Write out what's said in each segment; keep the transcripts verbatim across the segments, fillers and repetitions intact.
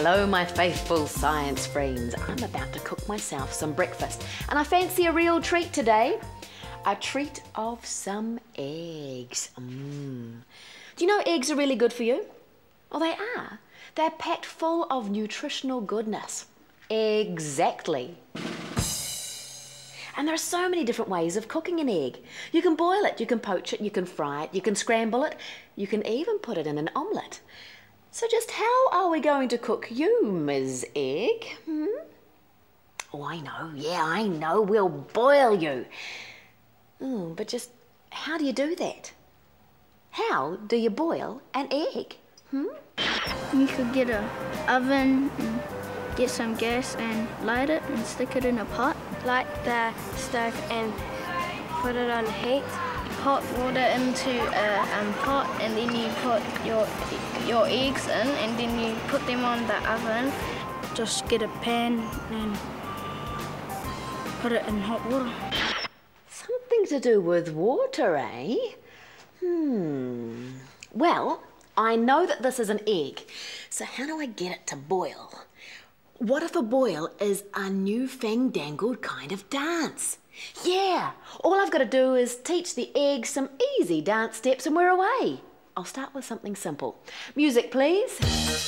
Hello, my faithful science friends. I'm about to cook myself some breakfast, and I fancy a real treat today. A treat of some eggs. Mmm. Do you know eggs are really good for you? Oh, they are. They're packed full of nutritional goodness. Exactly. And there are so many different ways of cooking an egg. You can boil it, you can poach it, you can fry it, you can scramble it, you can even put it in an omelette. So just how are we going to cook you, Miz Egg? Hmm? Oh, I know, yeah, I know, we'll boil you. Oh, but just how do you do that? How do you boil an egg? Hmm? You could get an oven and get some gas and light it and stick it in a pot. Light the stove and put it on heat. Hot water into a um, pot, and then you put your your eggs in, and then you put them on the oven. Just get a pan and put it in hot water. Something to do with water, eh? Hmm. Well, I know that this is an egg, so how do I get it to boil? What if a boil is a new-fandangled kind of dance? Yeah, all I've got to do is teach the egg some easy dance steps and we're away. I'll start with something simple. Music, please.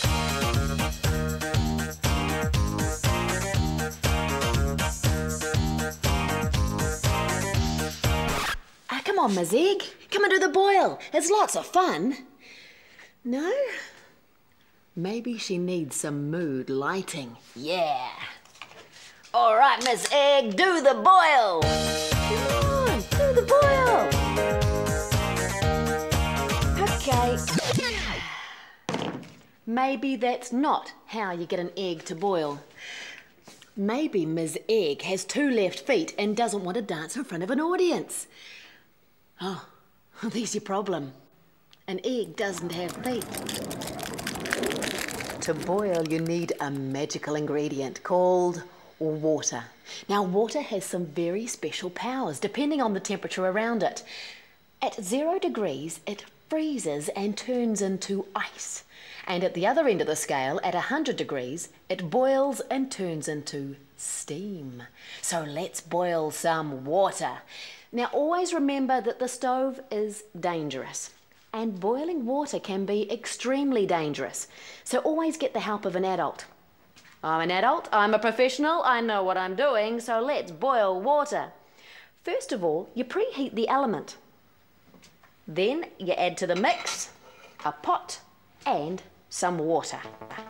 Ah, come on, Miz Egg. Come and do the boil. It's lots of fun. No? Maybe she needs some mood lighting. Yeah. All right, Miss Egg, do the boil. Come on, do the boil. Okay. Maybe that's not how you get an egg to boil. Maybe Miss Egg has two left feet and doesn't want to dance in front of an audience. Oh, there's your problem. An egg doesn't have feet. To boil, you need a magical ingredient called water. Now, water has some very special powers depending on the temperature around it. At zero degrees, it freezes and turns into ice. And at the other end of the scale, at one hundred degrees, it boils and turns into steam. So let's boil some water. Now, always remember that the stove is dangerous. And boiling water can be extremely dangerous. So always get the help of an adult. I'm an adult, I'm a professional, I know what I'm doing, so let's boil water. First of all, you preheat the element. Then you add to the mix a pot and some water.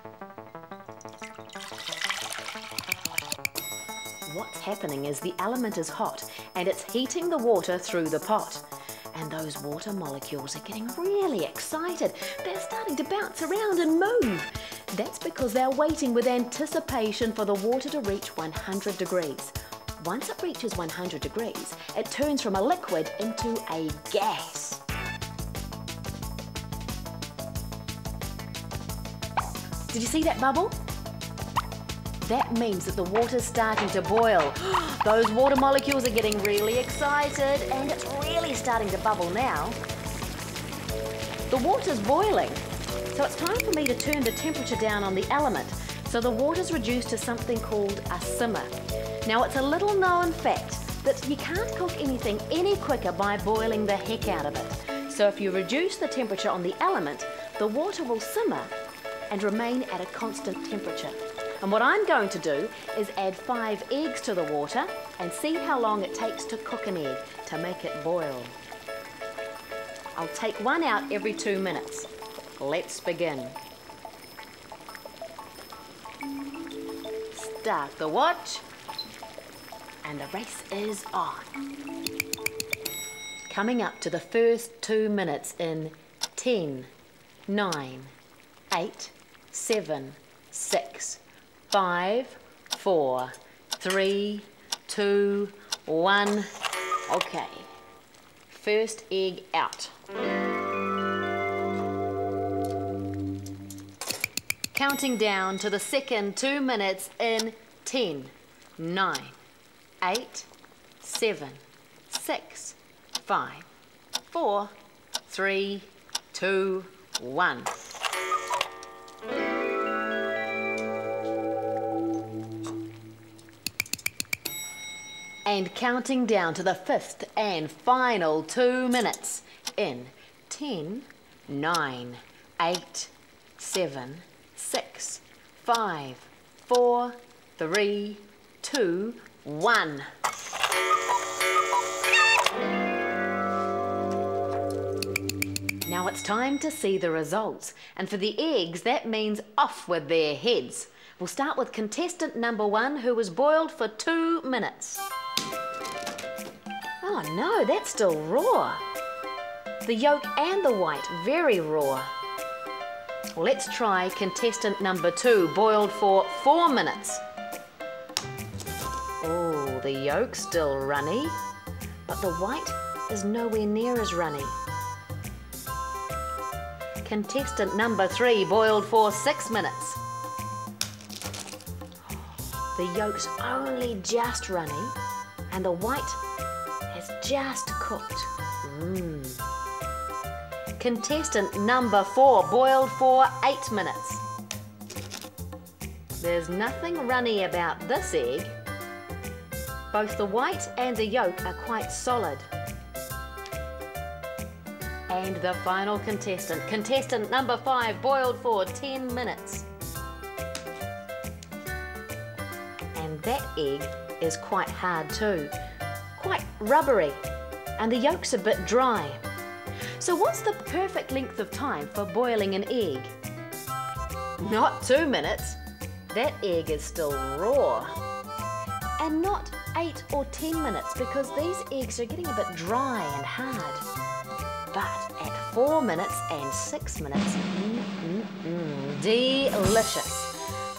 What's happening is the element is hot and it's heating the water through the pot. And those water molecules are getting really excited. They're starting to bounce around and move. That's because they're waiting with anticipation for the water to reach one hundred degrees. Once it reaches one hundred degrees, it turns from a liquid into a gas. Did you see that bubble? That means that the water's starting to boil. Those water molecules are getting really excited and it's really starting to bubble now. The water's boiling, so it's time for me to turn the temperature down on the element so the water's reduced to something called a simmer. Now, it's a little known fact that you can't cook anything any quicker by boiling the heck out of it. So if you reduce the temperature on the element, the water will simmer and remain at a constant temperature. And what I'm going to do is add five eggs to the water and see how long it takes to cook an egg to make it boil. I'll take one out every two minutes. Let's begin. Start the watch. And the race is on. Coming up to the first two minutes in ten, nine, eight, seven, six, five, four, three, two, one. Okay, first egg out. Counting down to the second two minutes in ten, nine, eight, seven, six, five, four, three, two, one. and counting down to the fifth and final two minutes in ten, nine, eight, seven, six, five, four, three, two, one. Now it's time to see the results, and for the eggs that means off with their heads. We'll start with contestant number one, who was boiled for two minutes. Oh no, that's still raw. The yolk and the white, very raw. Well, let's try contestant number two, boiled for four minutes. Oh, the yolk's still runny, but the white is nowhere near as runny. Contestant number three, boiled for six minutes. The yolk's only just runny, and the white has just cooked. Mmm. Contestant number four, boiled for eight minutes. There's nothing runny about this egg. Both the white and the yolk are quite solid. And the final contestant, contestant number five, boiled for ten minutes. And that egg is quite hard too, quite rubbery, and the yolk's a bit dry. So what's the perfect length of time for boiling an egg? Not two minutes. That egg is still raw. And not eight or ten minutes, because these eggs are getting a bit dry and hard. But at four minutes and six minutes, mm, mm, mm, delicious.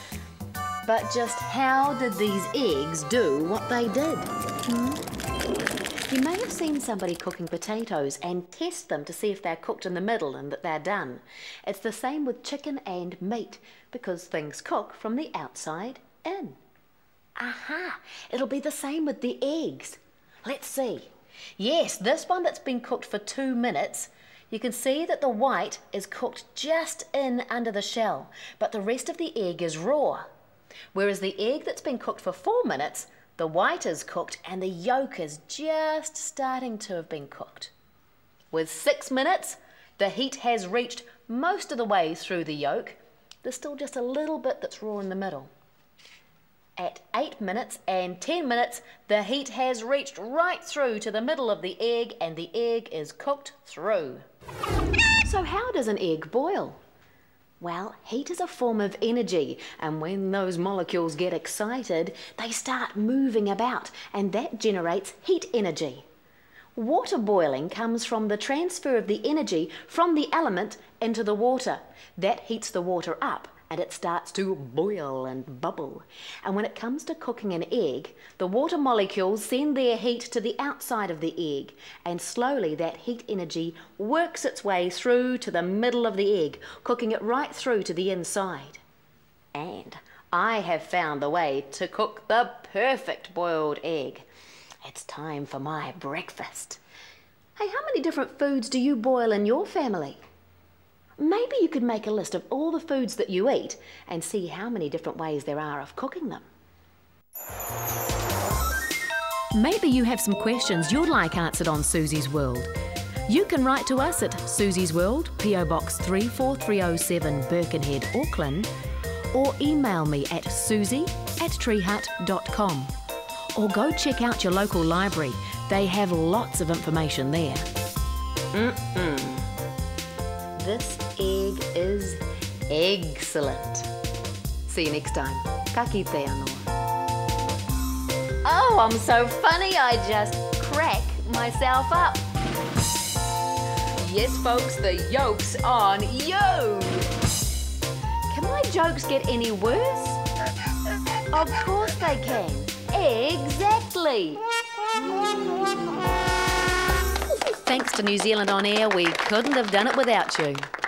But just how did these eggs do what they did? Hmm? You may have seen somebody cooking potatoes and test them to see if they're cooked in the middle and that they're done. It's the same with chicken and meat, because things cook from the outside in. Aha! It'll be the same with the eggs. Let's see. Yes, this one that's been cooked for two minutes, you can see that the white is cooked just in under the shell, but the rest of the egg is raw. Whereas the egg that's been cooked for four minutes, the white is cooked and the yolk is just starting to have been cooked. With six minutes, the heat has reached most of the way through the yolk. There's still just a little bit that's raw in the middle. At eight minutes and ten minutes, the heat has reached right through to the middle of the egg and the egg is cooked through. So how does an egg boil? Well, heat is a form of energy, and when those molecules get excited, they start moving about, and that generates heat energy. Water boiling comes from the transfer of the energy from the element into the water. That heats the water up, and it starts to boil and bubble. And when it comes to cooking an egg, the water molecules send their heat to the outside of the egg, and slowly that heat energy works its way through to the middle of the egg, cooking it right through to the inside. And I have found the way to cook the perfect boiled egg. It's time for my breakfast. Hey, how many different foods do you boil in your family? Maybe you could make a list of all the foods that you eat and see how many different ways there are of cooking them. Maybe you have some questions you'd like answered on Suzy's World. You can write to us at Suzy's World, P O Box three four three oh seven, Birkenhead, Auckland, or email me at suzy at treehut dot com. Or go check out your local library. They have lots of information there. Mm-mm. This egg is excellent. See you next time. Ka kite anō. Oh, I'm so funny, I just crack myself up. Yes, folks, the yolk's on you. Can my jokes get any worse? Of course they can. Exactly. Thanks to New Zealand On Air, we couldn't have done it without you.